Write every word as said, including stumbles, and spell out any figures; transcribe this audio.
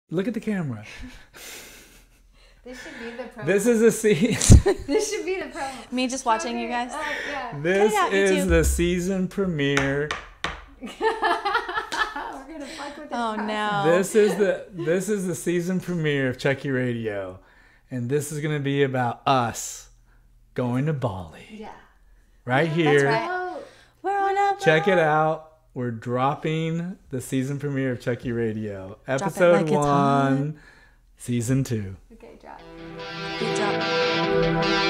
Look at the camera. This should be the promo. This is the season. This should be the promo. Me just watching okay. you guys. Uh, yeah. This out, is YouTube. the season premiere. We're gonna fuck with this. Oh process. no. This is the this is the season premiere of Chucky Radio, and this is gonna be about us going to Bali. Yeah. Right here. That's right. Oh, We're on a Check it out. We're dropping the season premiere of Chucky Radio, it episode like it's one, season two. okay, drop. Good job.